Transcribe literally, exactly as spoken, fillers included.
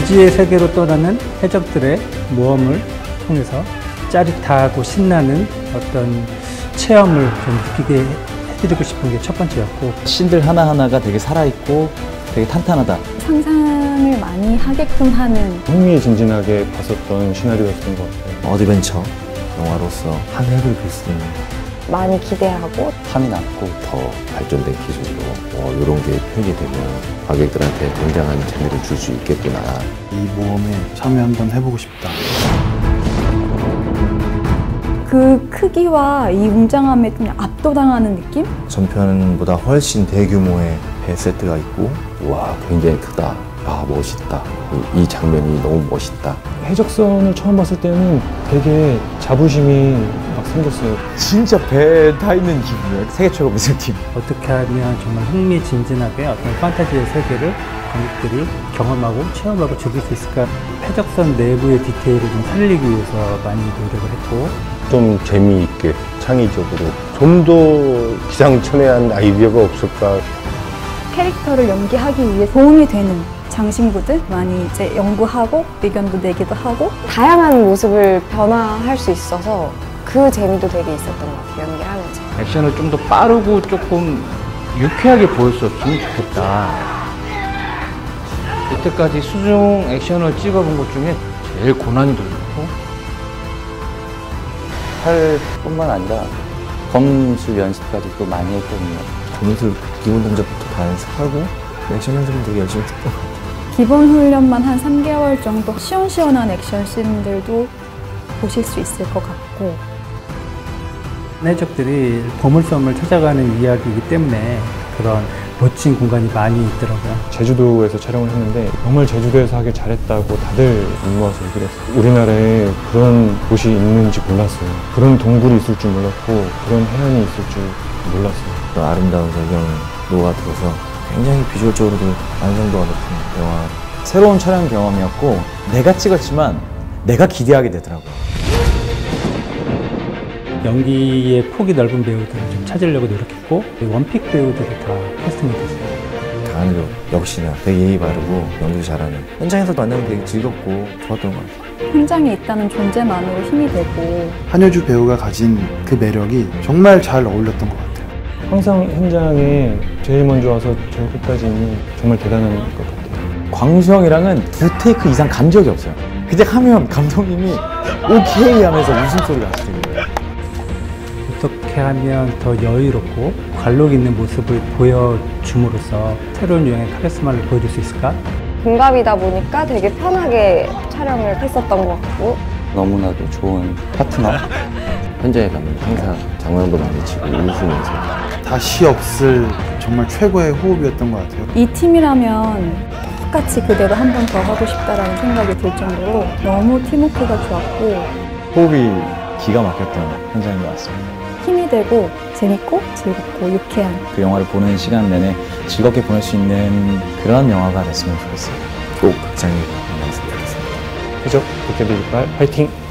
미지의 세계로 떠나는 해적들의 모험을 통해서 짜릿하고 신나는 어떤 체험을 좀 느끼게 해드리고 싶은 게 첫 번째였고, 씬들 하나하나가 되게 살아있고 되게 탄탄하다. 상상을 많이 하게끔 하는, 흥미진진하게 봤었던 시나리오였던 것 같아요. 어드벤처 영화로서 한 획을 그릴 수 있는, 많이 기대하고 탐이 났고 더 발전된 기술로 어, 이런 게 표현되면 관객들한테 굉장한 재미를 줄 수 있겠구나. 이 모험에 참여 한번 해보고 싶다. 그 크기와 이 웅장함에 그냥 압도당하는 느낌? 전편보다 훨씬 대규모의 배 세트가 있고, 와, 굉장히 크다. 아, 멋있다. 이, 이 장면이 너무 멋있다. 해적선을 처음 봤을 때는 되게 자부심이 막 생겼어요. 진짜 배에 타 있는 기분이에요. 세계 최고 미술팀. 어떻게 하면 정말 흥미진진하게 어떤 판타지의 세계를 관객들이 경험하고 체험하고 즐길 수 있을까. 해적선 내부의 디테일을 좀 살리기 위해서 많이 노력을 했고, 좀 재미있게, 창의적으로 좀 더 기상천외한 아이디어가 없을까. 캐릭터를 연기하기 위해 도움이 되는 장신구들 많이 이제 연구하고 의견도 내기도 하고, 다양한 모습을 변화할 수 있어서 그 재미도 되게 있었던 것 같아요, 연기를 하면서. 액션을 좀 더 빠르고 조금 유쾌하게 보였었으면 좋겠다. 이때까지 수중 액션을 찍어본 것 중에 제일 고난이도 있고, 팔뿐만 아니라 검술 연습까지도 많이 했거든요. 검술 기본 동작부터 다 연습하고 액션 연습은 되게 열심히 했던 것 같아요. 기본 훈련만 한 삼 개월 정도 시원시원한 액션 씬들도 보실 수 있을 것 같고, 해적들이 보물섬을 찾아가는 이야기이기 때문에 그런 멋진 공간이 많이 있더라고요. 제주도에서 촬영을 했는데 정말 제주도에서 하길 잘했다고 다들 눈모아서 얘기를 했어요. 우리나라에 그런 곳이 있는지 몰랐어요. 그런 동굴이 있을 줄 몰랐고 그런 해안이 있을 줄 몰랐어요. 그 아름다운 배경이 녹아들어서 굉장히 비주얼적으로도 완성도가 높은 영화. 새로운 촬영 경험이었고, 내가 찍었지만 내가 기대하게 되더라고요. 연기의 폭이 넓은 배우들을 좀 찾으려고 노력했고, 원픽 배우들이 다 캐스팅이 됐어요. 강한조 역시나 되게 예의 바르고 연기 잘하는, 현장에서 만나면 되게 즐겁고 좋았던 것 같아요. 현장에 있다는 존재만으로 힘이 되고, 한효주 배우가 가진 그 매력이 정말 잘 어울렸던 것 같아요. 항상 현장에 제일 먼저 와서 제일 끝까지 있는 정말 대단한 것 같아요. 광수 형이랑은 두 테이크 이상 간 적이 없어요. 그냥 하면 감독님이 오케이 하면서 웃음소리가 나시는 거예요. 어떻게 하면 더 여유롭고 관록 있는 모습을 보여줌으로써 새로운 유형의 카리스마를 보여줄 수 있을까? 동갑이다 보니까 되게 편하게 촬영을 했었던 것 같고, 너무나도 좋은 파트너. 현장에 가면 항상 장난도 많이 치고 웃으면서 다시 없을 정말 최고의 호흡이었던 것 같아요. 이 팀이라면 똑같이 그대로 한 번 더 하고 싶다라는 생각이 들 정도로 너무 팀워크가 좋았고, 호흡이 기가 막혔던 현장인 것 같습니다. 힘이 되고 재밌고 즐겁고 유쾌한, 그 영화를 보는 시간 내내 즐겁게 보낼 수 있는 그런 영화가 됐으면 좋겠어요. 꼭 극장에 가면 좋겠습니다. 해적 도깨비 깃발 화이팅!